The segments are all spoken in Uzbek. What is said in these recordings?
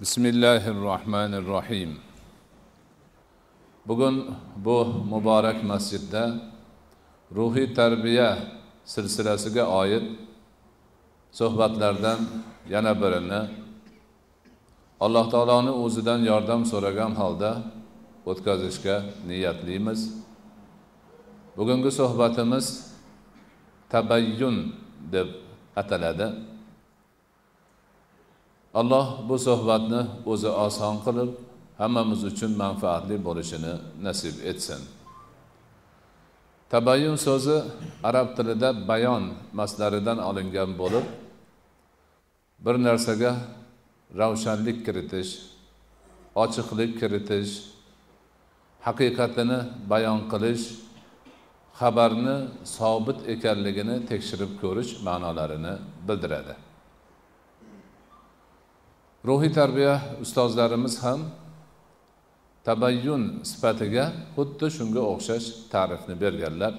Bismillahirrahmanirrahim. Bugun bu mübarek masjidda ruhiy tarbiya silsilasiga oid suhbatlardan yana birini Alloh taoloning o'zidan yordam so'ragan holda o'tkazishga niyatlimiz. Bugungi suhbatimiz tabayyun deb ataladi. Allah bu suhbatni o'zi oson qilib, hammamiz uchun manfaatli bo'lishini nasib etsin. Tabayyun so'zi arab tilida bayon masdaridan olingan bo'lib, bir narsaga ravshanlik kiritish, ochiqlik kiritish, haqiqatini bayon qilish, xabarni sobit ekanligini tekshirib ko'rish ma'nolarini bildiradi. Ruhiy tarbiya ustozlarimiz ham tabayyun sifatiga xuddi shunga o'xshash ta'rifni berganlar.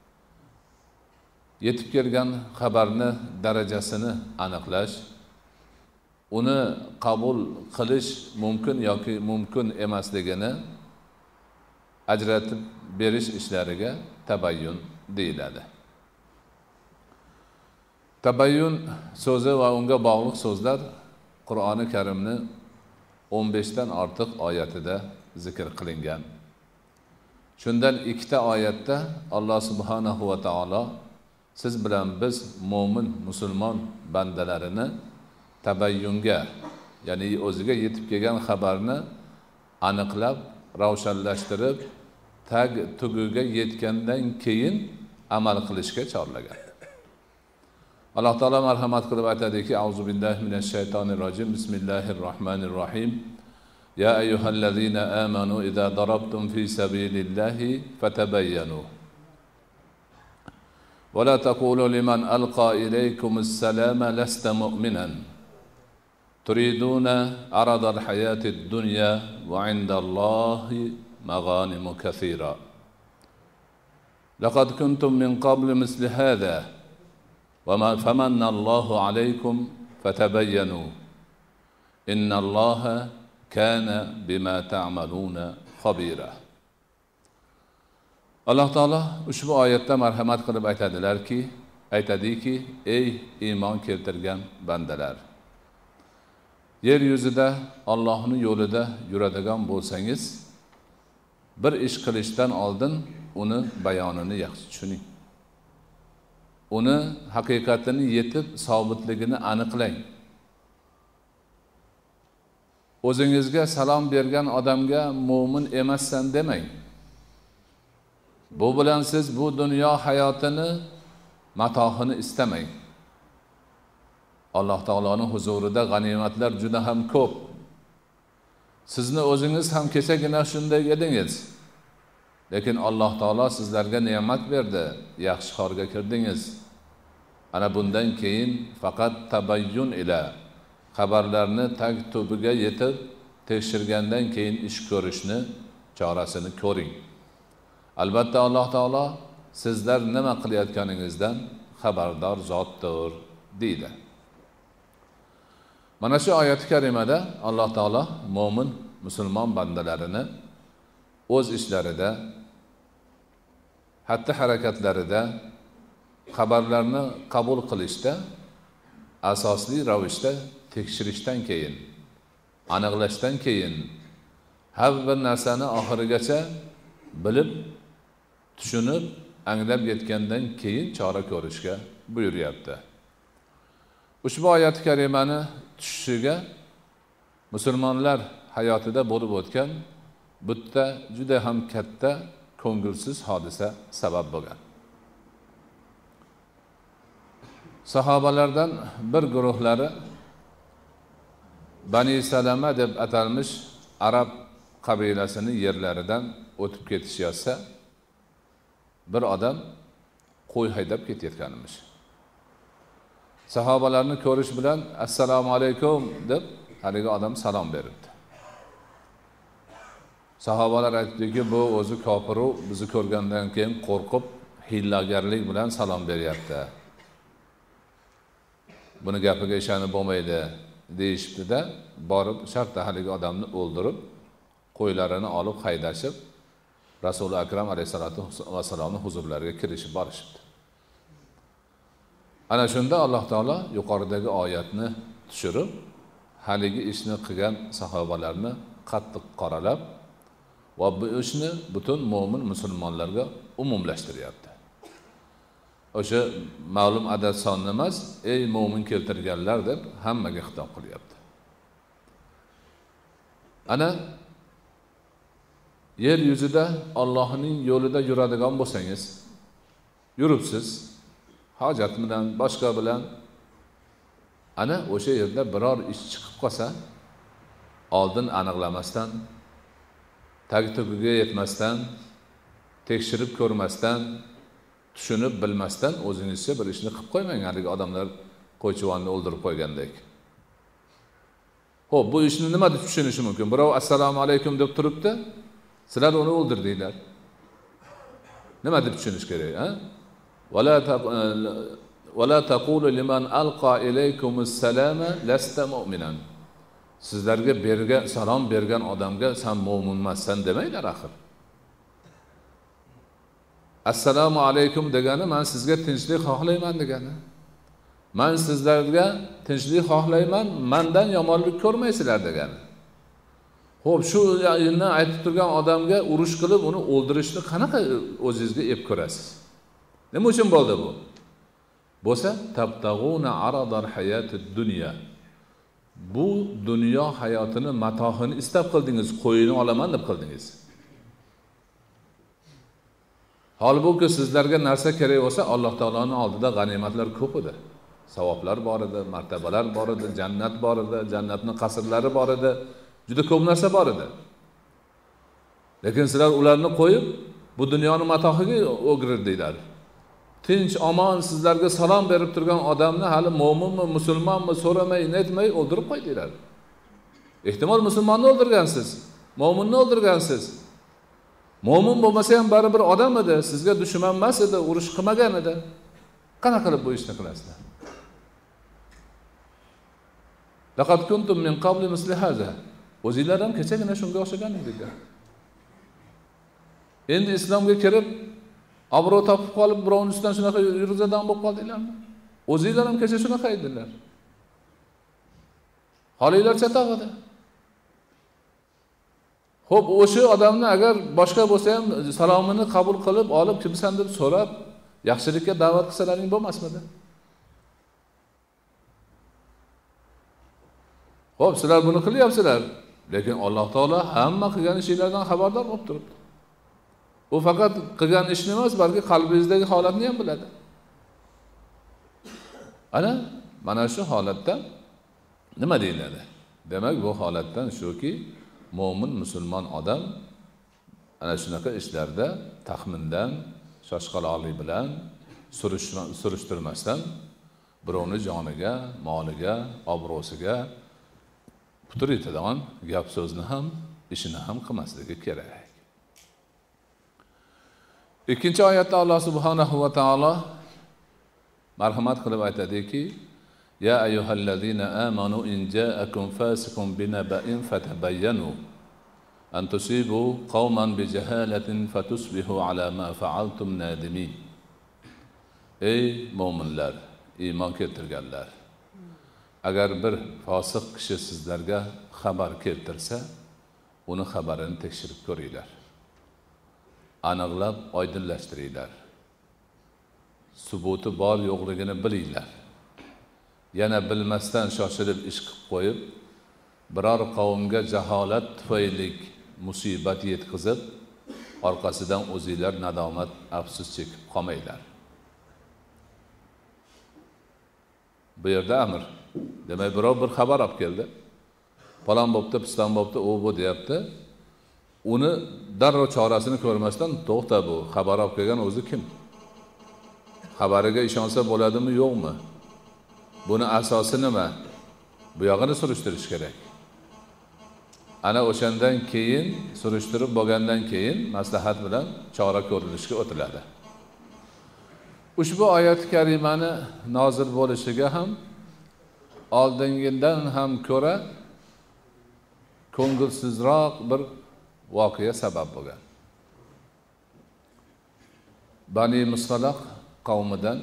Yetib kelgan xabarni darajasini aniqlash, uni qabul qilish mumkin yoki mumkin emasligini ajratib berish ishlariga tabayyun deyiladi. Tabayyun so'zi va unga bog'liq so'zlar Qur'oni Karimni 15 dan ortiq oyatida zikr qilingan. Shundan ikkita oyatda Alloh subhanahu va taolo siz bilan biz mo'min musulmon bandalarini tabayyunga, ya'ni o'ziga yetib kelgan xabarni aniqlab, ravshanlashtirib, tag tugiga yetgandan keyin amal qilishga chorlagan. Allah Taala marhamat qilib aytadiki: Auzu billahi minash shaytonir rojim. Bismillahirrohmanirrohim. Ya ayyuhallazina amanu idza darabtum fi sabilillahi fatabayyanu. Wa la taqulu liman alqa ilaykumus salama lasta mu'minan. Turiduna aradal hayatid dunya wa 'indallahi maghanimu katsira. Laqad kuntum min qabli misli hadha وما فمن الله عليكم فتبينوا إن الله كان بما تعملون خبيرا. Alloh taolo ushbu oyatda marhamat qilib aytadiki, ey iymon keltirgan bandalar, yer yuzida Allohning yo'lida yuradigan bo'lsangiz, bir ish qilishdan oldin uni bayonini yaxshi tushuning. Uni haqiqatini yetib sobitligini aniqlang. O'zingizga salom bergan odamga mo'min emassan demang. Bu bilan siz bu dunyo hayotini, matohini istamang. Alloh taoloning huzurida g'animatlar juda ham ko'p. Sizni o'zingiz ham kechagina shunday edingiz. Lekin Alloh taolo sizlarga ne'mat berdi, yaxshi xorga kirdingiz. Ana bundan keyin faqat tabayyun ila xabarlarni tag tubiga yetib tekshirgandan keyin ish ko'rishni chorasini ko'ring. Albatta Alloh taolo sizlar nima qilayotganingizdan xabardor zotdir deydi. Mana shu oyat karimada Alloh taolo mo'min musulmon bandalarini o'z ishlarida, hatta harakatlarida xabarlarni qabul qilishda asosli ravishda tekshirishdan keyin, aniqlashdan keyin, har bir narsani oxirigacha bilib, tushunib, anglab yetgandan keyin chora ko'rishga buyuryapti. Ushbu oyat karimani tushishiga musulmonlar hayotida bo'lib o'tgan bitta juda ham katta ko'ngilsiz hodisa sabab bo'lgan. Sahobalardan bir guruhlari Bani Salama deb atalmish arab qabilasini yerlaridan o'tib ketishayotsa, bir odam qo'y haydab ketayotganmish. Sahobalarni ko'rish bilan assalomu alaykum deb haligi odam salom beribdi. Sahobalar aytdiki, bu o'zi kofir, bizni ko'rgandan keyin qo'rqib, hiylagarlik bilan salom beryapti. Buni gapiga ishonib bo'lmaydi deyishibdi-da, borib shartta haligi odamni o'ldirib, qo'ylarini olib haydashib, Rasuli akram alayhisolatu vasallamning huzurlariga kirishib borishibdi. Ana shunda Alloh taolo yuqoridagi oyatni tushirib, haligi ishni qilgan sahobalarni qattiq qoralab va bu ishni butun mo'min musulmonlarga umumlashtiryapti. O'sha ma'lum adad sonni emas, ey mo'min keltirganlar deb hammaga xitob qilyapti. Ana yer yuzida Allohning yo'lida yuradigan bo'lsangiz, yuribsiz, hojat bilan, boshqa bilan, ana o'sha yerda biror ish chiqib qolsa, oldin aniqlamasdan, tag-tugiga yetmasdan, tekshirib ko'rmasdan, tushunib bilmasdan o'zingizcha bir ishni qilib qo'ymang, haligi odamlar qo'ychivonni o'ldirib qo'ygandek. Xo'p, bu ishni nima deb tushunish mumkin? Birov assalomu alaykum deb turibdi, sizlar uni o'ldirdinglar. Nima deb tushunish kerak, ha? Wala taqulu liman alqa ilaykumus salama lasta mu'minan. Sizlarga salom bergan odamga sen mo'min emassan demanglar axir. Assalomu alaykum degani men sizga tinchlik xohlayman degani. Men sizlarga tinchlik xohlayman, mendan yomonlik ko'rmaysizlar degani. Xo'p, shu yerni aytib turgan odamga urush qilib uni o'ldirishni qanaqa o'zingizga ep ko'rasiz? Nima uchun bo'ldi bu? Bo'lsa, tabtag'una aradal hayatid dunya. Bu dunyo hayotini matohini istab qildingiz, qo'yini olaman deb qildingiz. Holbuki sizlarga narsa kerak bo'lsa, Alloh taoloning oldida g'animatlar ko'p edi. Savoblar bor edi, martabalar bor edi, jannat bor edi, jannatning qasrlari bor edi, juda ko'p narsa bor edi. Lekin sizlar ularni qo'yib, bu dunyoning matohiga o'girdinglar. Tinch, omon sizlarga salom berib turgan odamni hali mo'minmi, musulmonmi so'ramay, netmay o'ldirib qo'ydinglar. Ehtimol musulmonni o'ldirgansiz, mo'minni o'ldirgansiz. Mo'min bo'lmasa ham baribir odam edi, sizga dushman emas edi, urush qilmagan edi. Qanaqa qilib bu ishni qilasizlar? Laqad kuntum min qabli misli haza. O'zinglar ham kechagina shunga o'xshagan edinglar. Endi islomga kirib, obro' topib qolib, birovning ustidan shunaqa yurzadan bo'lib qoldinglarmi? O'zinglar ham kecha shunaqa edilar. Holinglar chatoq edi. Xo'p, o'sha odamni agar boshqa bo'lsa ham salomini qabul qilib, olib, kimsan deb so'rab, yaxshilikka da'vat qilsalaring bo'lmasmidi? Xo'p, sizlar buni qilyapsizlar, lekin Alloh taolo hamma qilgan ishlardan xabardor bo'lib turibdi. U faqat qilgan ishni emas, balki qalbingizdagi holatni ham biladi. Mana shu holatda nima deyiladi? Demak, bu holatdan shuki, mo'min musulmon odam ana shunaqa ishlarda taxmindan, shoshqaloqlik bilan, surishtirmasdan birovning joniga, moliga, obro'siga putur yetadigan gap so'zni ham, ishini ham qilmasligi kerak. Ikkinchi oyatda Alloh subhanahu va taolo marhamat qilib aytadiki: Ya ayyuhallazina amanu in ja'akum fasiqun binaba'in fatabayyanu an tusibu qauman bijahalatin fatusbihu ala ma fa'altum nadimin. Ey mo'minlar, iymon keltirganlar, agar bir fosiq kishi sizlarga xabar keltirsa, uni xabarini tekshirib ko'ringlar. Aniqlab oydinlashtiringlar. Subuti bor yo'qligini bilinglar. Yana bilmasdan shoshilib ish qilib qo'yib, biror qavmga jaholat tufayli musibat yetkazib, orqasidan o'zinglar nadomat, afsus chekib qolmanglar. Bu yerda amr. Demak, birov bir xabar olib keldi. Falon bo'pti, piston bo'pti, u bu deyapti. Uni darrov chorasini ko'rmasdan, to'xta, bu xabar olib kelgan o'zi kim? Xabariga ishonsa bo'ladimi, yo'qmi? Buni asosi nima? Bu yog'ini surishtirish kerak. Ana o'shandan keyin, surishtirib bo'lgandan keyin maslahat bilan chora ko'rilishga o'tiladi. Ushbu oyat karimani nozil bo'lishiga ham oldingidan ham ko'ra ko'ngilsizroq bir voqea sabab bo'lgan. Bani Mustalaq qavmidan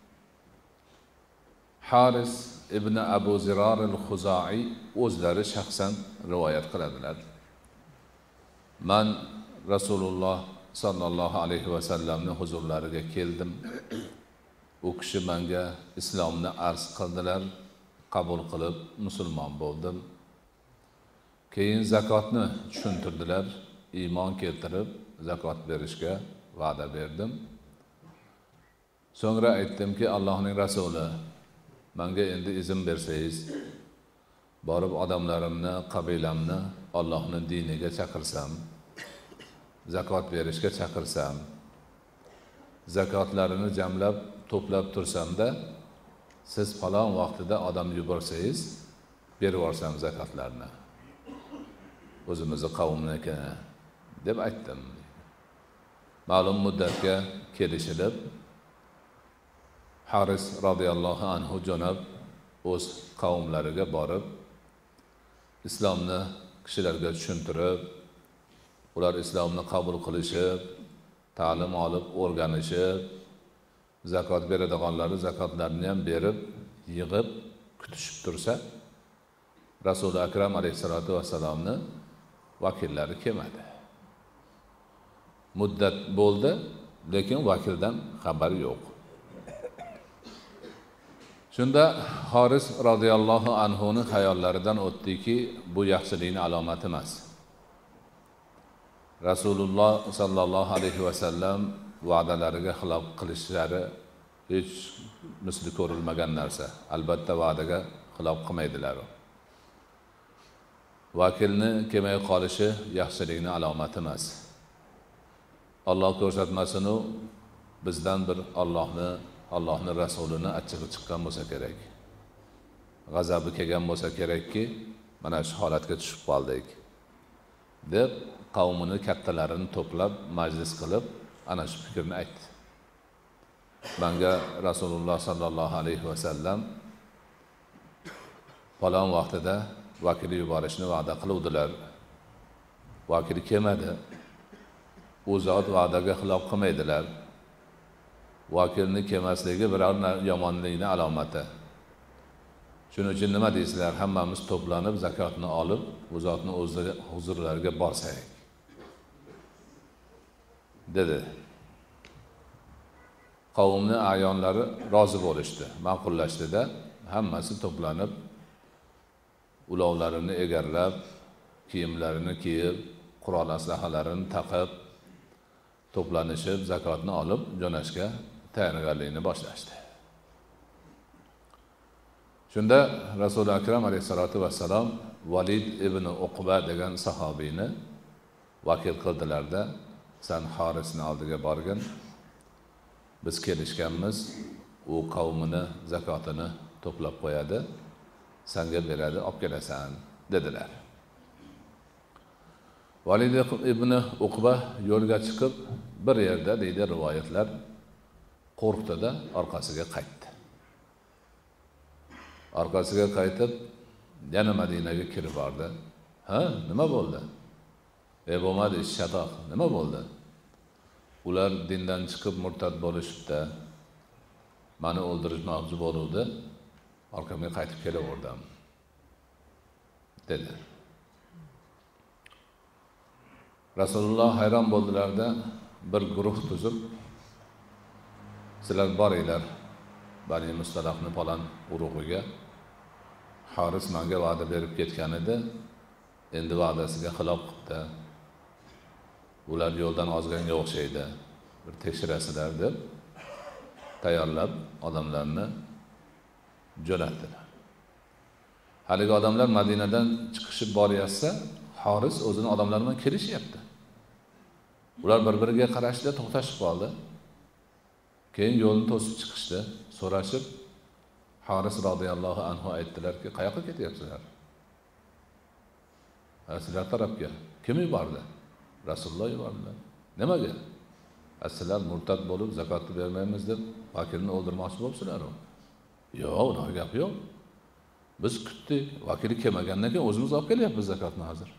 Haris ibn Abu Zirar al-Khuzai o'zlari shaxsan rivoyat qiladilar. Men Rasululloh sallallohu alayhi va sallamning huzurlariga keldim. U kishi menga islomni arz qildilar, qabul qilib musulmon bo'ldim. Keyin zakotni tushuntirdilar, iymon keltirib zakot berishga va'da berdim. So'ngra aytdimki, Allohning rasuli, menga endi izn bersangiz, borib odamlarimni, qabilamni Allohning diniga chaqirsam, zakot berishga chaqirsam, zakotlarini jamlab to'plab tursamda, siz falon vaqtida odam yuborsangiz, berib yuborsam zakotlarni. O'zimizni qavmniki deb aytdim. Ma'lum muddatga kelishilib, Haris radhiyallohu anhu jo'nab o'z qavmlariga borib, islomni kishilarga tushuntirib, ular islomni qabul qilishib, ta'lim olib, o'rganishib, zakot beradiganlari zakotlarini ham berib, yig'ib kutishib tursa, Rasul akram alayhisolatu vassalomni vakillari kelmadi. Muddat bo'ldi, lekin vakildan xabar yo'q. Shunda Haris radhiyallohu anhuning xayollaridan o'tdiki, bu yaxshilikning alomati emas. Rasululloh sallallohu alayhi va sallam va'dalariga xilof qilishlari hech misli ko'rilmagan narsa. Albatta va'daga xilof qilmaydilar. Vakilni kelmay qolishi yaxshilikning alomati emas. Alloh ko'rsatmasin, u bizdan bir Allohning rasulini achchig'i chiqqan bo'lsa kerak. G'azabi kelgan bo'lsa kerakki, mana shu holatga tushib qoldik deb qavmini kattalarini to'plab majlis qilib ana shu fikrni aytdi. Menga Rasululloh sallallohu alayhi va sallam falon vaqtida vakil yuborishni va'da qiluvdilar. Vakil kelmadi. U zot va'daga xilof qilmaydilar. Vakilni kelmasligi biror yomonlikning alomati. Shuning uchun nima deysizlar? Hammamiz to'planib zakotni olib, u zotning huzurlariga borsak dedi. Qavmning ayonlari rozi bo'lishdi, ma'qullashdi-da, hammasi to'planib, ulovlarini egarlab, kiyimlarini kiyib, qurol aslahalarini taqib, to'planishib, zakotni olib, jo'nashga tayyorgarlikni boshlashdi. Shunda Rasul akram alayhisolatu vassalom Valid ibn Uqba degan sahobiyni vakil qildilarda, sen Harisni oldiga borgin, biz kelishganmiz, u qavmini zakotini to'plab qo'yadi, senga beradi, olib kelasan dedilar. Valid ibn Uqba yo'lga chiqib bir yerda deydi rivoyatlar, qo'rqdi-da, orqasiga qaytdi. Orqasiga qaytib yana Madinaga kirib bordi. Ha, nima bo'ldi? Bo'lmadi, shatoq. Nima bo'ldi? Ular dindan chiqib murtad bo'lishibdi. Meni o'ldirishmoqchi bo'luvdi. Orqamga qaytib kelaverdim dedi. Rasululloh hayron bo'ldilarda, bir guruh tuzib, sizlar boringlar Bani Mustalaqning falan urug'iga. Haris menga va'da berib ketgan edi, endi va'dasiga xilof qildi. Ular yo'ldan ozganga o'xshaydi, bir tekshirasizlar deb tayyorlab odamlarni jo'natdilar. Haligi odamlar Madinadan chiqishib boryapsa, Haris o'zini odamlari bilan kelishyapti. Ular bir-biriga qarashda to'xtashib qoldi. Keyin yo'lni to'sib chiqishdi, so'rashib, Haris radhiyallohu anhu aytdilarki, qayoqqa ketyapsizlar? Sizlar tarafga. Kim yubordi? Rasululloh yubordilar. Nimaga? Sizlar murtad bo'lib zakotni bermaymiz deb vakilni o'ldirmoqchi bo'libsizlar. Yo'q, unaqa gap yo'q. Biz kutdik, vakili kelmagandan keyin o'zimiz olib kelyapmiz zakotni hozir.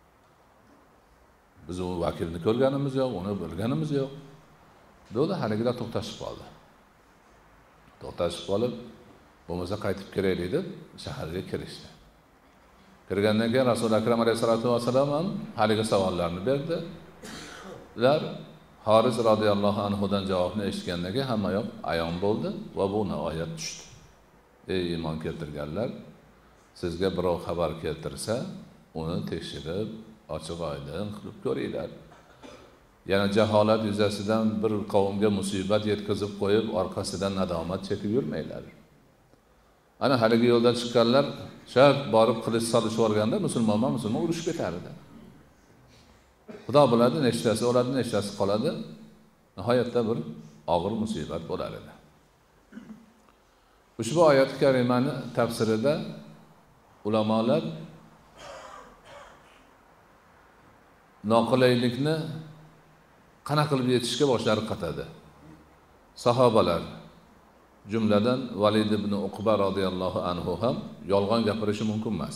Biz u vakilni ko'rganimiz yo'q, uni bilganimiz yo'q. Do'da haligilar to'xtashib qoldi. To'xtashib qolib, bo'lmasa qaytib kiraylik deb shaharga kirishdi. Kirgandan keyin Rasul akram alayhisolatu vasallam ham haligi savollarni berdi. Ular Haris radhiyallohu anhudan javobni eshitgandan keyin hamma yoq ayon bo'ldi va bu oyat tushdi. Ey iymon keltirganlar, sizga birov xabar keltirsa, uni tekshirib, ochiq oydin qilib ko'ringlar. Yana jaholat yuzasidan bir qavmga musibat yetkazib qo'yib, orqasidan nadomat chekib yurmanglar. Ana haligi yo'ldan chiqqanlar shart borib qilich solishib o'rganda musulmon urushib ketardi. Xudo biladi, nechtasi o'ladi, nechtasi qoladi. Nihoyatda bir og'ir musibat bo'lar edi. Ushbu oyat karimani tafsirida ulamolar noqulaylikni qanaqa qilib yetishga boshlari qatadi. Sahobalar, jumladan Valid ibn Uqba radhiyallohu anhu ham yolg'on gapirishi mumkin emas.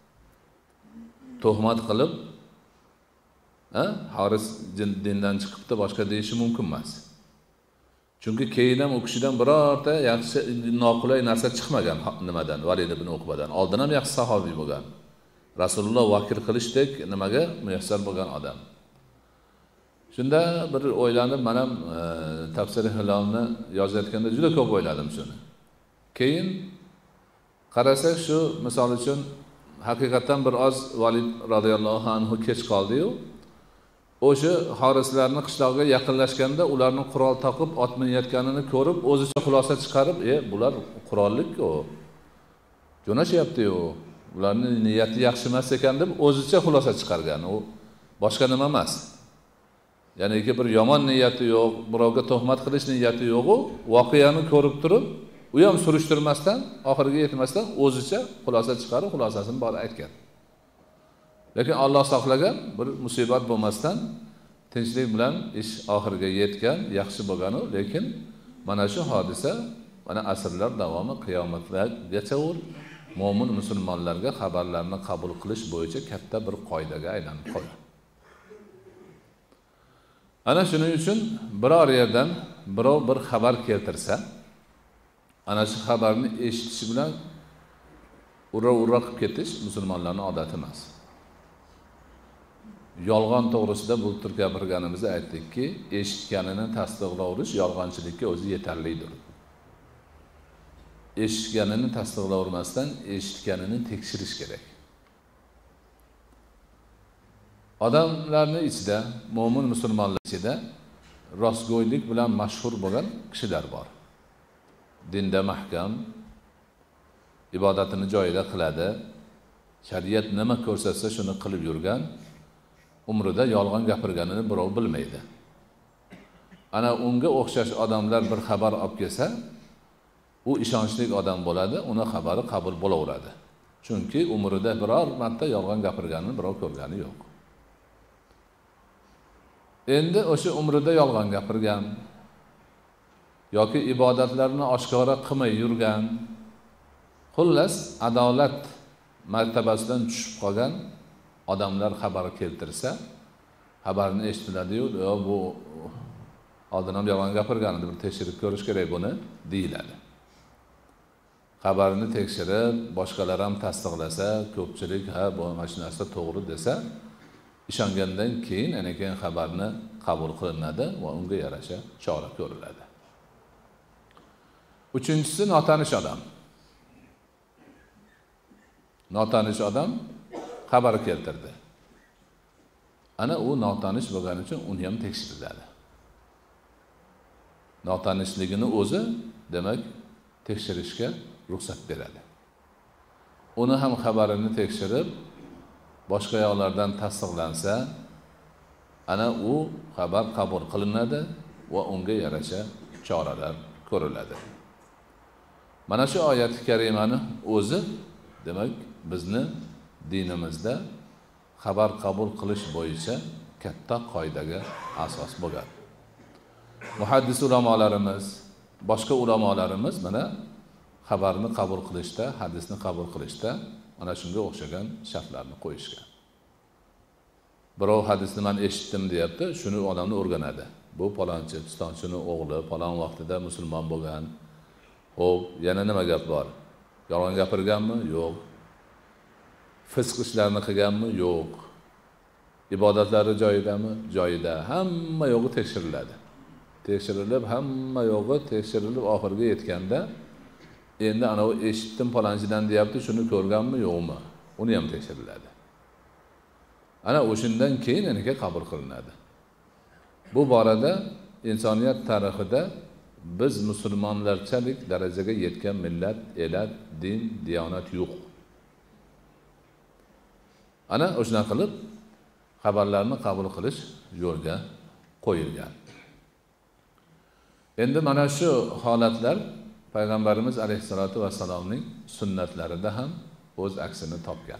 Tuhmat qilib, Haris dindan chiqibdi, boshqa deyishi mumkin emas. Chunki keyin ham u kishidan birorta yaxshi noqulay narsa chiqmagan nimadan, Valid ibn Uqbadan. Oldin ham yaxshi sahobiy bo'lgan. Rasululloh vakil qilishdek nimaga muyassar bo'lgan odam. Shunda bir o'ylanib, men ham tafsiri Hilolni yozayotganda juda ko'p o'yladim shuni. Keyin qarasak, shu misol uchun haqiqatan bir oz Valid radhiyallohu anhu kech qoldi-yu, o'sha Harislarning qishlog'iga yaqinlashganda ularning qurol taqib ot minayotganini ko'rib, o'zicha xulosa chiqarib, bular qurollik-ku. Jo'nashyapti-yu. Ularning niyati yaxshi emas ekan deb o'zicha xulosa chiqargan. U boshqa nima emas. Ya'ni bir yomon niyati yo'q, birovga tuhmat qilish niyati yo'q, voqeani ko'rib turib, u ham surishtirmasdan, oxiriga yetmasdan o'zicha xulosa chiqarib, xulosasini bor aytgan. Lekin Alloh saqlagan, bir musibat bo'lmasdan tinchlik bilan ish oxiriga yetgan, yaxshi bo'lgan-u, lekin mana shu hodisa, mana asrlar davomi qiyomatgacha mo'min musulmonlarga xabarlarni qabul qilish bo'yicha katta bir qoidaga aylanib qoldi. Ana shuning uchun biror yerdan birov bir xabar keltirsa, ana shu xabarni eshitish bilan ura qilib ketish musulmonlarning odati emas. Yolg'on to'g'risida bu tur gapirganimizda aytdikki, eshitganini tasdiqloverish yolg'onchilikka o'zi yetarlidir. Eshitganini tasdiqlavermasdan eshitganini tekshirish kerak. Odamlarning ichida, mo'min musulmonlar ichida rostgo'ylik bilan mashhur bo'lgan kishilar bor. Dinda mahkam, ibodatini joyida qiladi, shariat nima ko'rsatsa shuni qilib yurgan, umrida yolg'on gapirganini birov bilmaydi. Ana unga o'xshash odamlar bir xabar olib kelsa, u ishonchli odam bo'ladi, uni xabari qabul bo'laveradi. Chunki umrida biror marta yolg'on gapirganini birov ko'rgani yo'q. Endi o'sha umrida yolg'on gapirgan yoki ibodatlarni oshkora qilmay yurgan, xullas adolat martabasidan tushib qolgan odamlar xabar keltirsa, xabarni eshitiladi-yu, bu oldin ham yolg'on gapirgan edi, bir tekshirib ko'rish kerak buni deyiladi. Xabarni tekshirib, boshqalar ham tasdiqlasa, ko'pchilik bu mana shu narsa to'g'ri desa, ishongandan keyin keyin xabarni qabul qilinadi va unga yarasha chora ko'riladi. Uchinchisi notanish odam. Notanish odam xabar keltirdi. Ana u notanish bo'lgani uchun uni ham tekshiriladi. Notanishligini o'zi, demak, tekshirishga ruxsat beradi. Uni ham xabarini tekshirib, boshqa yo'llardan tasdiqlansa, ana u xabar qabul qilinadi va unga yarasha choralar ko'riladi. Mana shu oyat karimani o'zi, demak, bizni dinimizda xabar qabul qilish bo'yicha katta qoidaga asos bo'lgan. Muhaddis ulamolarimiz, boshqa ulamolarimiz mana xabarni qabul qilishda, hadisni qabul qilishda mana shunga o'xshagan shartlarni qo'yishgan. Birov hadisni men eshitdim deyapti, shuni odamni o'rganadi. Bu palonchi, pistonchining o'g'li, palon vaqtida musulmon bo'lgan. Xo'p, yana nima gap bor? Yolg'on gapirganmi? Yo'q. Fisq ishlarni qilganmi? Yo'q. Ibodatlari joyidami? Joyida. Hamma yo'g'i tekshiriladi. Tekshirilib, hamma yo'g'i tekshirilib oxirga yetganda endi ana u eshitdim palonchidan deyapti, shuni ko'rganmi, yo'qmi? Uni ham tekshiriladi. Ana o'shandan keyin aniga qabul qilinadi. Bu borada insoniyat tarixida biz musulmonlarchalik darajaga yetgan millat, elat, din, diyonat yo'q. Ana o'shuna qilib xabarlarni qabul qilish yo'lga qo'yilgan. Endi mana shu holatlar Payg'ambarimiz alayhisolatu vassalomning sunnatlarida ham o'z aksini topgan.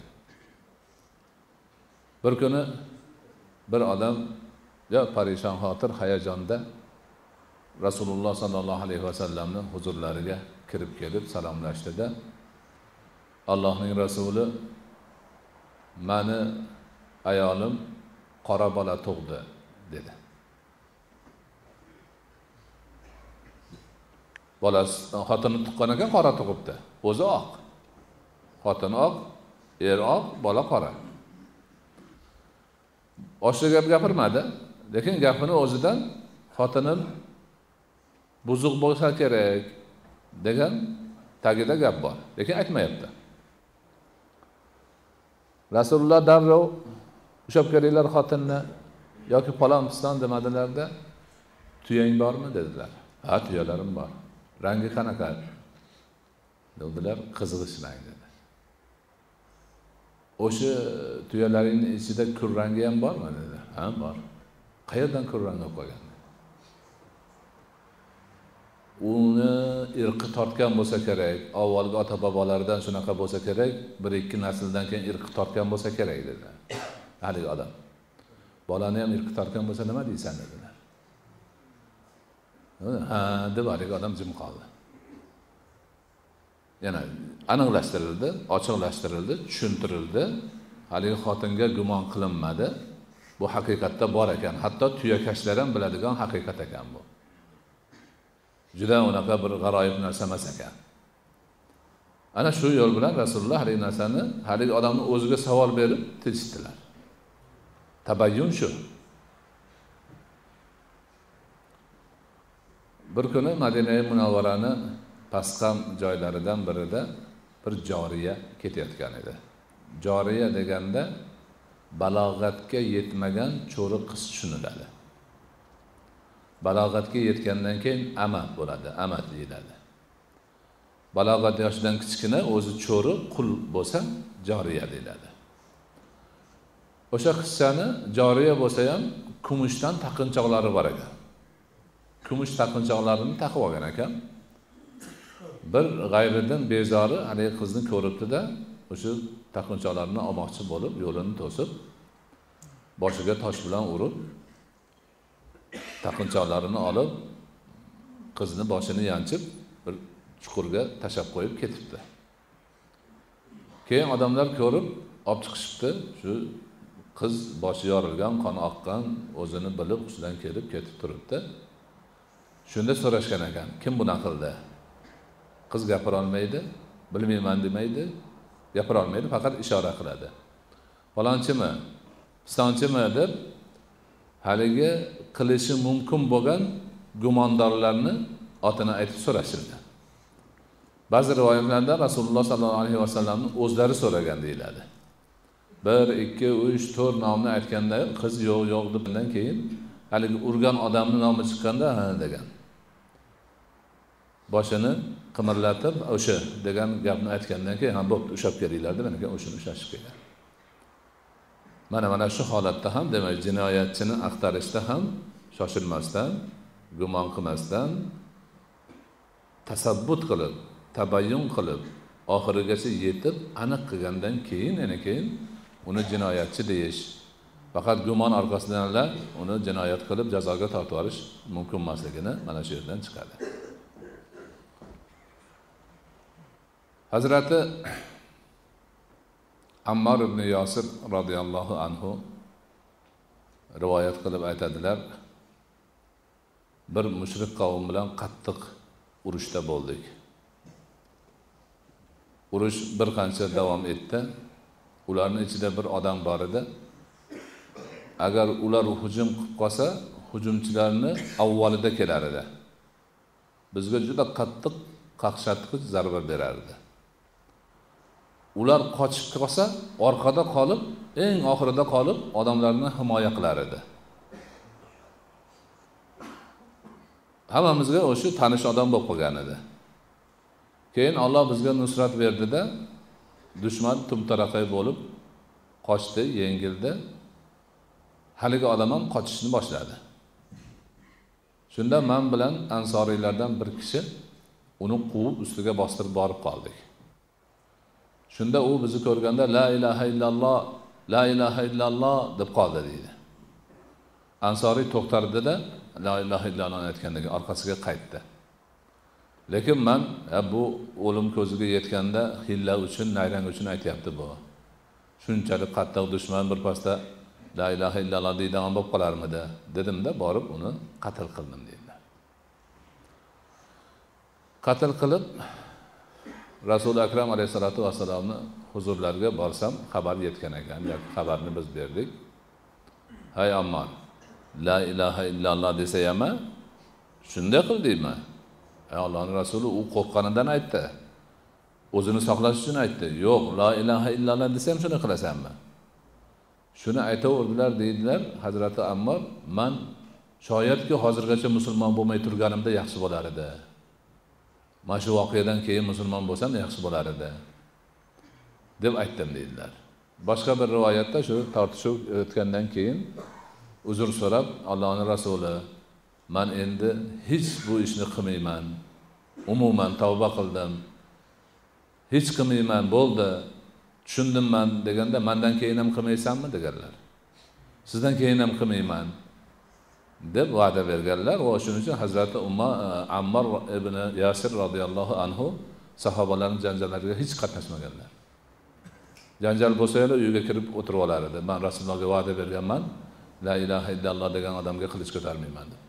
Bir kuni bir odam ya parishon xotir hayajonda Rasululloh sallallohu alayhi vasallamning huzurlariga kirib kelib salomlashdida, Allohning rasuli meni ayolim qora bola tug'di dedi. Bolasi xotini tuqqan ekan, qora tug'ibdi. O'zi oq. Xotin oq, er oq, bola qora. Boshqa gap gapirmadi, lekin gapini o'zidan xotinim buzuq bo'lsa kerak degan tagida gap bor, lekin aytmayapti. Rasululloh darrov ushab kelinglar xotinni yoki palon piston demadilarda, tuyang bormi dedilar. Ha, tuyalarim bor. Rangi qanaqa? Dedilar, qizg'ish rang dedi. O'sha tuyalaringning ichida kur rangi ham bormi dedi. Ha, bor. Qayerdan kur rangi olib qo'ygan? Uni irqi tortgan bo'lsa kerak, avvalgi ota-bobolaridan shunaqa bo'lsa kerak, 1-2 nasldan keyin irqi tortgan bo'lsa kerak dedi. Haligi odam. Bolani ham irqi tortgan bo'lsa nima deysan dedilar. Ha, deb haligi odam jim qoldi. Yana aniqlashtirildi, ochiqlashtirildi, tushuntirildi. Haligi xotinga gumon qilinmadi. Bu haqiqatda bor ekan, hatto tuyakashlar ham biladigan haqiqat ekan bu. Juda unaqa bir g'aroyib narsa emas ekan. Ana shu yo'l bilan Rasululloh haligi narsani haligi odamning o'ziga savol berib tinchitdilar. Tabayyun shu. Bir kuni Madina-i Munavvarani pastqam joylaridan birida bir joriya ketayotgan edi. Joriya deganda balog'atga yetmagan cho'ri qiz tushuniladi. Balog'atga yetgandan keyin ama bo'ladi, amat deyiladi. Balog'at yoshidan kichkina o'zi cho'ri qul bo'lsa joriya deyiladi. O'sha qizchani joriya bo'lsa ham kumushdan taqinchoqlari bor ekan. Kumush taqinchoqlarini taqib olgan ekan. Bir g'ayridan bezori haligi qizni ko'ribdi-da, o'sha taqinchoqlarini olmoqchi bo'lib, yo'lini to'sib, boshiga tosh bilan urib, taqinchoqlarini olib, qizni boshini yanchib, bir chuqurga tashab qo'yib ketibdi. Keyin odamlar ko'rib, olib chiqishibdi. Shu qiz boshi yorilgan, qon oqqan, o'zini bilib hushidan kelib ketib turibdi. Shunda so'rashgan ekan, kim buni qildi? Qiz gapira olmaydi, bilmayman demaydi, gapira olmaydi, faqat ishora qiladi. Falonchimi, pistonchimi deb haligi qilishi mumkin bo'lgan gumondorlarni otini aytib so'rashildi. Ba'zi rivoyatlarda Rasululloh sallallohu alayhi vasallamning o'zlari so'ragan deyiladi. 1, 2, 3, 4 nomni aytganda qiz yo'q debdan keyin haligi urgan odamning nomi chiqqanda ha degan. Boshini qimirlatib o'sha degan gapni aytgandan keyin ham bo'pti, ushab kelinglar deb menga o'shini ushashib kelgan. Mana shu holatda ham demak jinoyatchini axtarishda ham shoshilmasdan, gumon qilmasdan tasabbut qilib, tabayyun qilib, oxirigacha yetib aniq qilgandan keyin uni jinoyatchi deyish, faqat gumon orqasidan uni jinoyat qilib jazoga tortib olish mumkin emasligini mana shu yerdan chiqadi. Hazrati Ammar ibn Yosir radhiyallohu anhu rivoyat qilib aytadilar, bir mushrik qavm bilan qattiq urushda bo'ldik. Urush bir qancha davom etdi. Ularning ichida bir odam bor edi. Agar ular hujum qilib qolsa, hujumchilarni avvalida kelar edi. Bizga juda qattiq qaqshatqich zarba berardi. Ular qochib qolsa, orqada qolib, eng oxirida qolib, odamlarni himoya qilar edi. Hammamizga o'sha tanish odam bo'lib qolgan edi. Keyin Alloh bizga nusrat berdi-da, dushman tumtaraqay bo'lib qochdi, yengildi. Haligi odam ham qochishni boshladi. Shunda men bilan ansoriylardan bir kishi uni quvib ustiga bostirib borib qoldik. Shunda u bizni ko'rganda la ilaha illalloh, la ilaha illalloh deb qoldi deydi. Ansoriy to'xtardi-da, la ilaha illalloh aytgandan keyin orqasiga qaytdi. Lekin men bu o'lim ko'ziga yetganda hilla uchun, nayrang uchun aytayapti bu. Shunchalik qattiq dushman bir pasda la ilaha illalloh deydigan bo'lib qolarmidi dedim-da, borib uni qatl qildim deydilar. Qatl qilib Rasul akram alayhisolatu vasallamni huzurlariga borsam, xabar yetgan ekan, xabarni biz berdik. Hay Ammar, la ilaha illalloh desa ham shunday qildingmi? Allohning rasuli u qo'rqqanidan aytdi. O'zini saqlash uchun aytdi. Yo'q, la ilaha illalloh desam shuni qilasanmi? Shuni aytaverdilar deydilar. Hazrati Ammar, men shoyatki hozirgacha musulmon bo'lmay turganimda yaxshi bo'lar edi. Mana shu voqeadan keyin musulmon bo'lsam yaxshi bo'lar edi deb aytdim deydilar. Boshqa bir rivoyatda shu tortishuv o'tgandan keyin uzr so'rab, Allohning rasuli, men endi hech bu ishni qilmayman. Umuman tavba qildim. Hech qilmayman, bo'ldi. Tushundim men deganda, mendan keyin ham qilmaysanmi deganlar. Sizdan keyin ham qilmayman deb va'da berganlar. Va shuning uchun Hazrati Ammar ibn Yosir radhiyallohu anhu sahobalarning janjallariga hech qatnashmaganlar. Janjal bo'lsa ham uyga kirib o'tirib olar edi. Men Rasulullohga va'da berganman, la ilaha illalloh degan odamga qilich ko'tarmayman deb.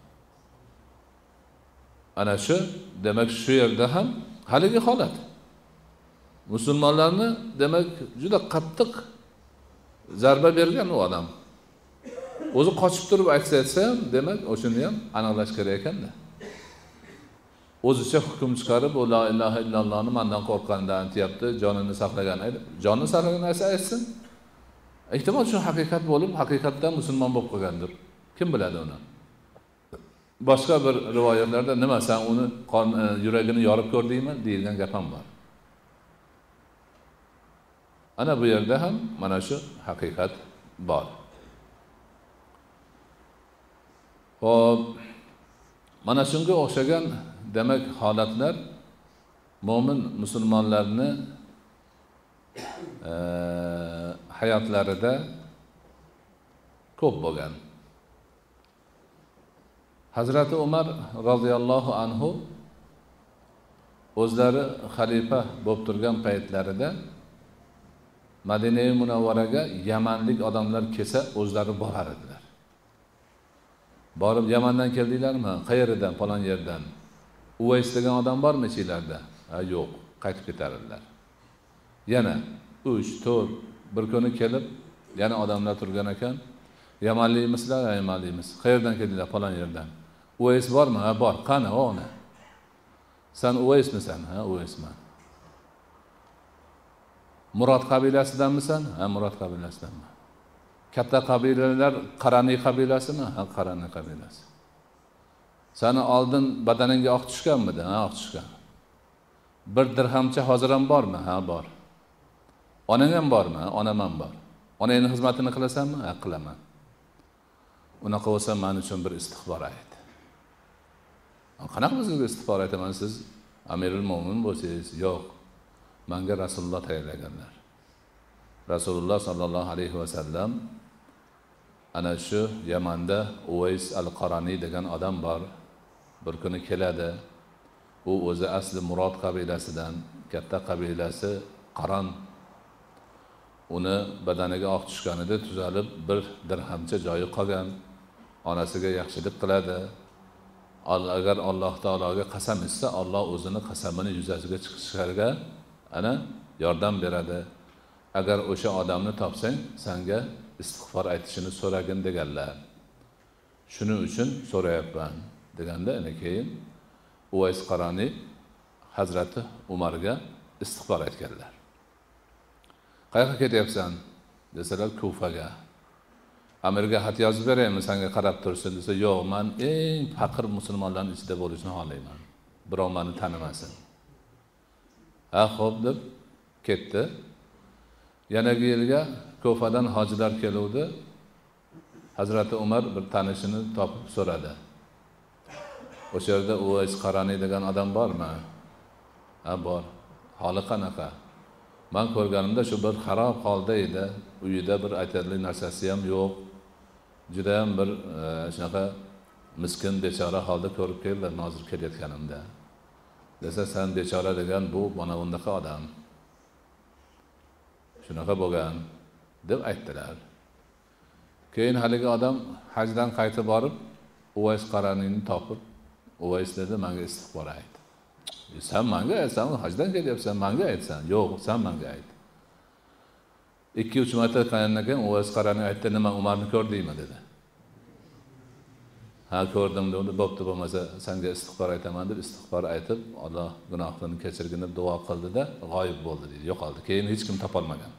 Ana shu, demak shu yerda ham haligi holat. Musulmonlarni demak juda qattiq zarba bergan u odam. O'zi qochib turib aytsa ham, demak o'shini ham aniqlash kerak ekanda. O'zicha hukm chiqarib, o la ilaha illallohni mendan qo'rqqanidan aytyapti, jonini saqlagan edi. Jonini saqlagan narsa aytsin. Ehtimol shu haqiqat bo'lib, haqiqatdan musulmon bo'lib qolgandir. Kim biladi uni? Boshqa bir rivoyatlarda nima sen uni yuragini yorib ko'rdingmi degan gap ham bor. Ana bu yerda ham mana shu haqiqat bor. Xo'p, mana shunga o'xshagan demak holatlar mo'min musulmonlarni hayotlarida ko'p bo'lgan. Hazrati Umar radhiyallohu anhu o'zlari xalifa bo'lib turgan paytlarida Madina-i Munavvaraga Yamanlik odamlar kelsa o'zlari borar edilar. Borib Yamandan keldinglarmi? Qayerdan? Falon yerdan. Uvays degan odam bormi ichinglarda? Yo'q, qaytib ketardilar. Yana 3, 4 bir kuni kelib, yana odamlar turgan ekan. Yamanlikmisizlar? Yamanlikmiz. Qayerdan keldinglar? Falon yerdan. Uvays bormi? Bor. Qani o'ni? Sen Uvaysmisan? Uvaysman. Murod qabilasidanmisan? Murod qabilasidanman. Katta qabilalar Qarani qabilasimi? Qarani qabilasi. Sani oldin badaningga oq tushganmidi? Oq tushgan. Bir dirhamcha hozir ham bormi? Bor. Onang ham bormi? Onam ham bor. Onangning xizmatini qilasanmi? Qilaman. Unaqa bo'lsa men uchun bir istig'for ayt. Qanaqa bizga istig'for aytaman? Siz Amirul Mo'min bo'lsangiz, yo'q. Menga Rasululloh tayyorlaganlar. Rasululloh sallallohu alayhi va sallam ana shu Yamanda Uvays al-Qarani degan odam bor. Bir kuni keladi. u o'zi asli Murod qabilasidan, katta qabilasi Qaron. Uni badaniga oq tushganida tuzalib bir dirhamcha joyi qolgan. Onasiga yaxshilik qiladi. Agar Alloh taologa qasam ichsa, Alloh o'zini qasamini yuzasiga chiqarishga ana yordam beradi. Agar o'sha odamni topsang, senga istig'for aytishini so'ragin deganlar. Shuning uchun so'rayapman deganda, keyin Uvays Qarani Hazrati Umarga istig'for aytganlar. Qayerga ketyapsan desalar, Kufaga. Amirga xat yozib beraymi, senga qarab tursin desa, yo'q, men eng faqir musulmonlarning ichida bo'lishni xohlayman. Birov meni tanimasin. Ha, xo'p deb ketdi. Yanagi yilga Kufadan hojilar keluvdi. Hazrati Umar bir tanishini topib so'radi. O'sha yerda Uvays Qarani degan odam bormi? Ha, bor. Holi qanaqa? Men ko'rganimda shu bir xarob holda edi. Uyida bir aytarli narsasi ham yo'q. Juda ham bir shunaqa miskin bechora holda ko'rib keldim hozir kelayotganimda. Desa, sen bechora degan bu mana bundaqa odam. Shunaqa bo'lgan deb aytdilar. Keyin haligi odam hajdan qaytib borib, Uvays Qaranini topib, Uvays dedi, menga istig'for ayt. Sen menga aytsan, hajdan kelyapsan, menga aytsan. Yo'q, sen menga ayt. 2-3 marta qaytgandan keyin Uvays Qarani aytdi, nima Umarni ko'rdingmi dedi. Ha, ko'rdim dedi. Bo'pti, bo'lmasa senga istig'for aytaman deb istig'for aytib, Alloh gunohlarini kechirgin deb duo qildi-da, g'oyib bo'ldi deydi, yo'qoldi. Keyin hech kim topolmagan.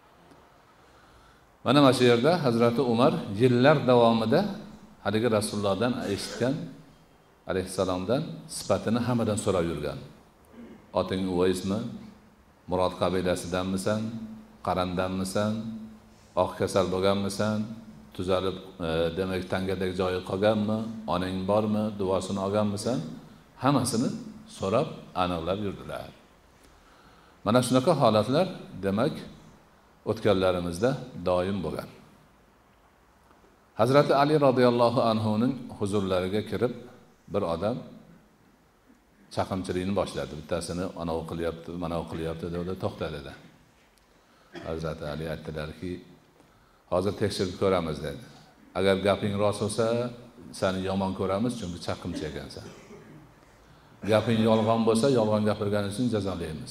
Mana shu yerda Hazrati Umar yillar davomida haligi Rasulullohdan eshitgan alayhissalomdan sifatini hammadan so'rab yurgan. Oting Uvaysmi? Murod qabilasidanmisan? Qarandanmisan? Oq kasal bo'lganmisan? Tuzalib, demak tangadagi joyi qolganmi? Onang bormi? Duosini olganmisan? Hammasini so'rab aniqlab yurdilar. Mana shunaqa holatlar demak o'tganlarimizda doim bo'lgan. Hazrati Ali radhiyallohu anhuning huzurlariga kirib bir odam chaqimchilikni boshladi. Bittasini ana o'qilyapti, mana o'qilyapti dedi, to'xta dedi. Hazrati Ali aytdilarki, hozir tekshirib ko'ramiz dedi. Agar gaping rost bo'lsa, seni yomon ko'ramiz, chunki chaqimchi ekansan. Gaping yolg'on bo'lsa, yolg'on gapirganing uchun jazolaymiz.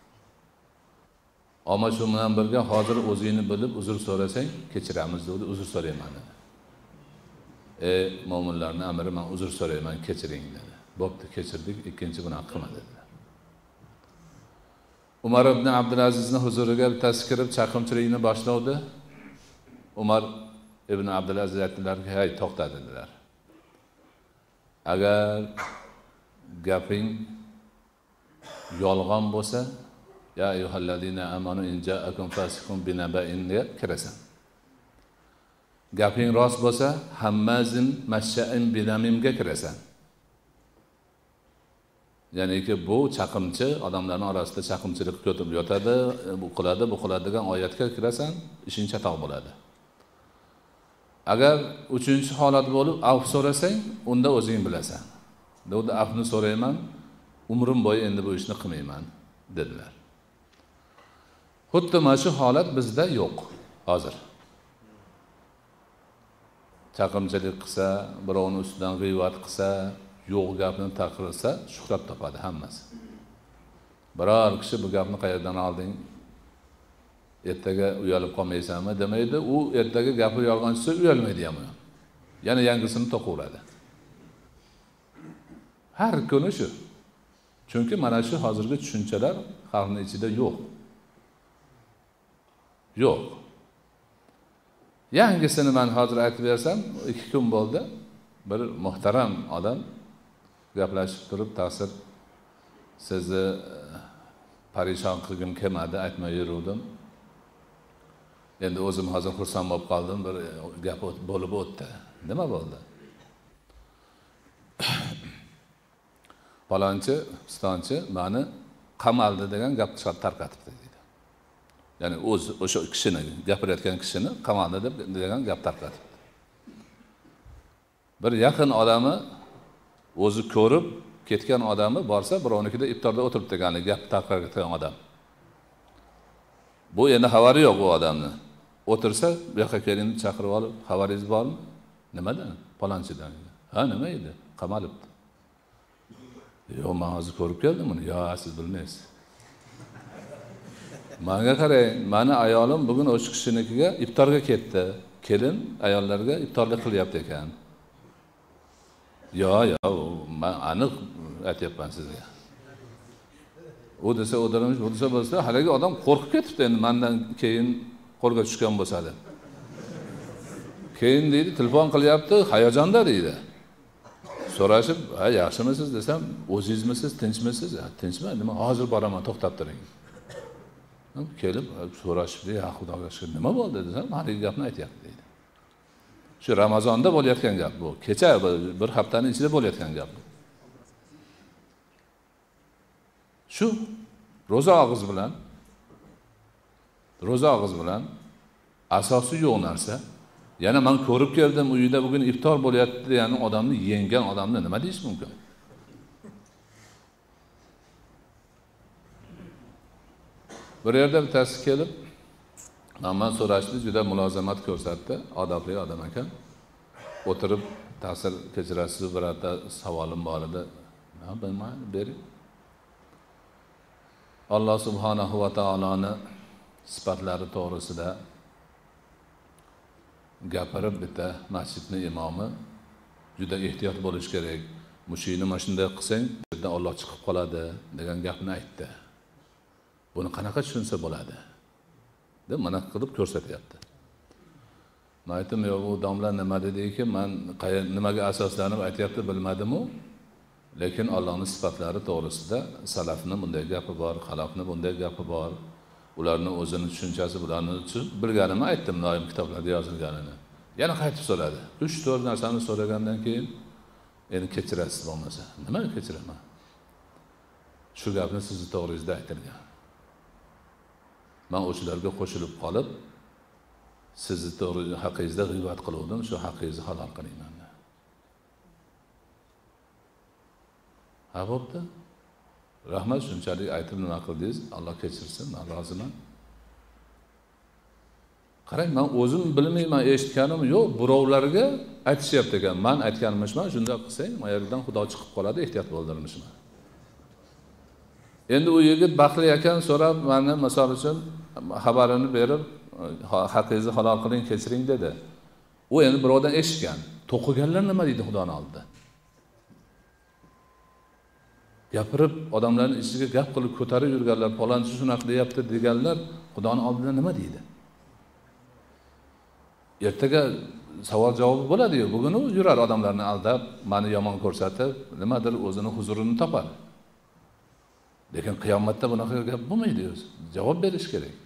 Ammo shu bilan birga hozir o'zingni bilib uzr so'rasang, kechiramiz dedi, uzr so'rayman dedi. Mo'minlarning amiri, men uzr so'rayman, kechiring dedi. Bo'pti, kechirdik, ikkinchi buni qilma dedilar. Umar ibn Abdulazizni huzuriga bittasi kirib chaqimchilikni boshlavdi. Umar ibn Abdulaziz aytdilarki, "Hay, to'xta" dedilar. Agar gaping yolg'on bo'lsa, ya ayyuhallazina amanu in ja'akum fasiqun binaba'in kirasan. Gaping rost bo'lsa, hammazin mashsha'in binamimga kirasan. Ya'niki bu chaqimchi odamlarning orasida chaqimchilik ko'tib yotadi, bu qiladi degan oyatga kirasan, ishing chatoq bo'ladi. Agar 3-holat bo'lib afv so'rasang, unda o'zing bilasan. Dedi, afvni so'rayman, umrim bo'yi endi bu ishni qilmayman dedilar. Xuddi mana shu holat bizda yo'q hozir. Chaqimchilik qilsa, birovning ustidan g'iybat qilsa, yo'q gapni taqirsa, shuhrat topadi hammasi. Biror kishi bu gapni qayerdan olding? Ertaga uyalib qolmaysanmi demaydi, u ertaga gapi yolg'on chiqsa uyalmaydi ham. Yana yangisini to'qiradi. Har kuni shu. Chunki mana shu hozirgi tushunchalar xalqning ichida yo'q. Yo'q. Yangisini men hozir aytib bersam, 2 kun bo'ldi. Bir muhtaram odam gaplashib turib, ta'sir sizni parishon qilgim kelmadi, aytmay yuruvdim. Endi o'zim hozir xursand bo'lib qoldim, bir gap bo'lib o'tdi. Nima bo'ldi? Palonchi, pistonchi meni qamaldi degan gap tarqatibdi dedi. Ya'ni o'sha kishini, gapirayotgan kishini qamaldi degan gap tarqatibdi. Bir yaqin odami o'zi ko'rib, ketgan odami borsa birovnikida iftorda o'tirib deganli gap tarqatgan odam. Bu endi xabari yo'q u odamni. O'tirsa, bu yoqqa keling chaqirib olib, xabaringiz bormi? Nimadan? Palonchidan. Ha, nima edi? Qamalibdi. Yo'q, men hozir ko'rib keldim uni. Yo'q, siz bilmaysiz. Menga qarang, meni ayolim bugun o'sha kishinikiga iftorga ketdi. Kelin ayollarga iftorlik qilyapti ekan. Yo'q, men aniq aytyapman sizga. U desa o'diramiz, bu desa bo'lsa, haligi odam qo'rqib ketibdi endi mendan keyin qo'lga tushgan bo'lsa deb. Keyin deydi, telefon qilyapti, hayajonda deydi. So'rashib, "Ha, yaxshimisiz?" desam, "O'zingizmisiz, tinchmisiz?" "Tinchman, nima? Hozir boraman, to'xtab turing." Kelib, so'rashibdi, "Ya Xudoga shukr, nima bo'ldi?" desam, "Haligi gapni aytyapti" deydi. Shu Ramazonda bo'layotgan gap bu. Kecha bir haftaning ichida bo'layotgan gap. Shu ro'za og'iz bilan asosi yo'q narsa. Yana men ko'rib keldim, uyida bugun iftor bo'lyapti degan odamni yengan odamni nima deyish mumkin? Bir yerda bittasi kelib, mendan so'rashdi, juda mulozamat ko'rsatdi, odobli odam ekan. O'tirib ta'sir kechirasiz, birorta savolim bor edi. Ha, bilmayman, bering. Alloh subhanahu va taoloni sifatlari to'g'risida gapirib bitta masjidning imomi juda ehtiyot bo'lish kerak. Mushini mana shunday qilsang, yerdan Alloh chiqib qoladi degan gapni aytdi. Buni qanaqa tushunsa bo'ladi? deb mana qilib ko'rsatyapti. Men aytdim, "Yo'q, u domla nima dediki, men nimaga asoslanib aytyapti bilmadim-u, lekin Allohning sifatlari to'g'risida salafning bunday gapi bor, xalofning bunday gapi bor. Ularning o'zini tushunchasi bularni bilganimni aytdim, doim kitoblarda yozilganini." Yana qaytib so'radi. 3-4 narsani so'ragandan keyin, "Endi kechirasiz bo'lmasa." "Nima kechiraman? Shu gapni sizni to'g'ringizda aytilgan. Men o'shalarga qo'shilib qolib, sizni to'g'ri haqingizda g'iybat qiluvdim, shu haqingizni halol qilayman." Ha, bo'pti. Rahmat, shunchalik aytib nima qildingiz? Alloh kechirsin, men roziman. Qarang, men o'zim bilmayman, eshitganim yo'q, birovlarga aytishyapti ekan. Men aytganmishman, shunday qilsang, mayerdan Xudo chiqib qoladi, ehtiyot bo'ldirmishman. Endi u yigit baxtli ekan, so'rab, meni misol uchun xabarini berib, haqingizni halol qiling, kechiring dedi. U endi birovdan eshitgan. To'qiganlar nima deydi Xudoning oldida? Gapirib, odamlarning ichiga gap qilib ko'tarib yurganlar, falonchi shunaqa deyapti deganlar Xudoning oldida nima deydi? Ertaga savol javobi bo'ladi-yu. Bugun u yurar odamlarni aldab, meni yomon ko'rsatib, nimadir o'zini huzurini topar. Lekin qiyomatda bunaqa gap bo'lmaydi o'zi. Javob berish kerak.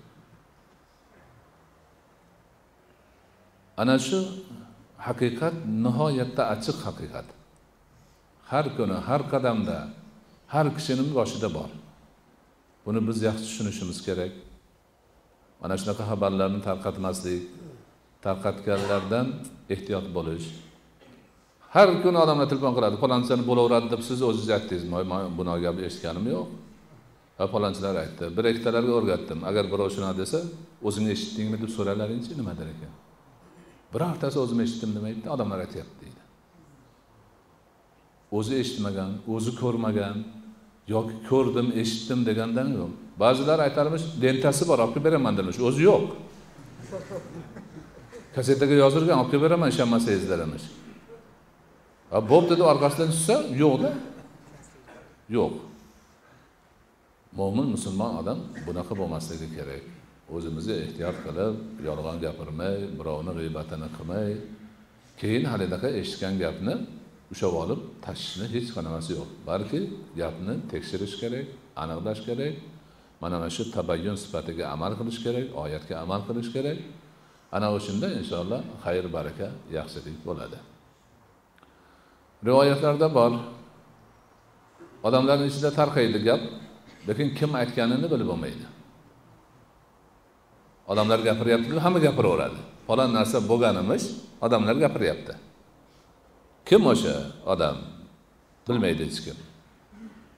Ana shu haqiqat nihoyatda ochiq haqiqat. Har kuni, har qadamda, har kishining boshida bor. Buni biz yaxshi tushunishimiz kerak. Mana shunaqa xabarlarni tarqatmaslik, tarqatganlardan ehtiyot bo'lish. Har kuni odamlar telefon qiladi, falonchani bo'laveradi deb siz o'zingiz aytdingiz. Men buni gapni eshitganim yo'q. Va falonchilar aytdi. Bir ikkitalarga o'rgatdim. Agar birov shuna desa, o'zing eshitdingmi deb so'ralaringchi, nima der ekan. Birortasi o'zim eshitdim demaydi, odamlar aytayapti deydi. O'zi eshitmagan, o'zi ko'rmagan yoki ko'rdim, eshitdim degandan yo'q. Ba'zilar aytarmish, lentasi bor, olib beraman demiş. O'zi yo'q. Kasetaga yozilgan, olib beraman, ishonmasangiz demiş. Bo'pti deb orqasidan tushsa, yo'q-da. Yo'q. Mo'min musulmon odam bunaqa bo'lmasligi kerak. O'zimizni ehtiyot qilib, yolg'on gapirmay, birovni g'iybatini qilmay, keyin halidaqa eshitgan gapni ushlab olib tashishni hech qanaqasi yo'q. Balki gapni tekshirish kerak, aniqlash kerak. Mana shu tabayyun sifatiga amal qilish kerak, oyatga amal qilish kerak. Ana o'shunda inshaalloh xayr, baraka, yaxshilik bo'ladi. Rivoyatlarda bor. Odamlarning ichida tarqaydi gap, lekin kim aytganini bilib olmaydi. Odamlar gapiryapti, hamma gapiraveradi. Falon narsa bo'lganimiz, odamlar gapiryapti. Kim o'sha odam? Bilmaydi hech kim.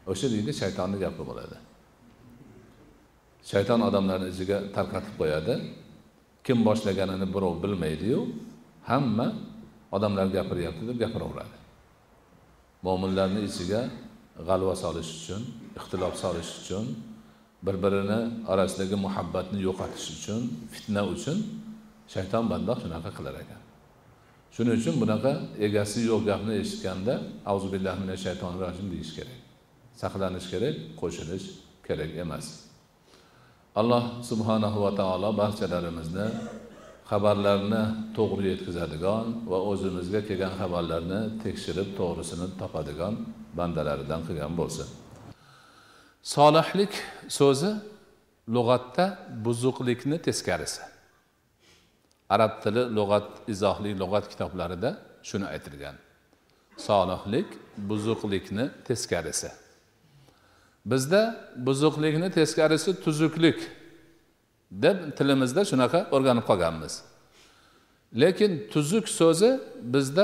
o'sha deydi shaytonni gapi bo'ladi. Shayton odamlarni ichiga tarqatib qo'yadi. Kim boshlaganini birov bilmaydi-yu, hamma odamlar gapiryapti deb gapiraveradi. Mo'minlarning ichiga g'alva solish uchun, ixtilof solish uchun, bir-birini orasidagi muhabbatni yo'qotish uchun, fitna uchun shayton bandoq shunaqa qilar ekan. Shuning uchun bunaqa egasi yo'q gapni eshitganda auzubillahi minash shaytonir rojim deyish kerak. Saqlanish kerak, qo'shilish kerak emas. Alloh subhanahu va taolo barchalarimizni xabarlarni to'g'ri yetkazadigan va o'zimizga kelgan xabarlarni tekshirib to'g'risini topadigan bandalaridan qilgan bo'lsin. Solihlik so'zi lug'atda buzuqlikni teskarisi. Arab tili lug'at izohli lug'at kitoblarida shuni aytilgan. Solihlik buzuqlikni teskarisi. Bizda buzuqlikni teskarisi tuzuklik deb tilimizda shunaqa o'rganib qolganmiz. Lekin tuzuk so'zi bizda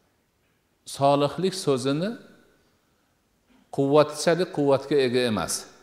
solihlik so'zini quvvatga ega emas.